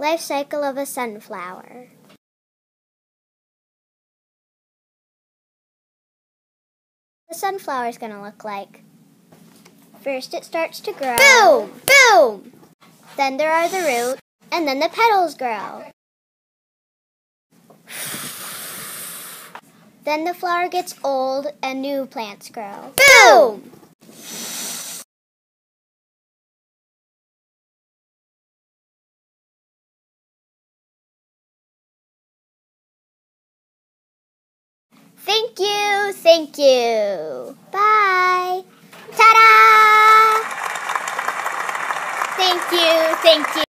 Life cycle of a sunflower. The sunflower is going to look like. First it starts to grow. Boom! Boom! Then there are the roots, and then the petals grow. Then the flower gets old and new plants grow. Boom! Thank you, thank you. Bye. Ta-da! Thank you, thank you.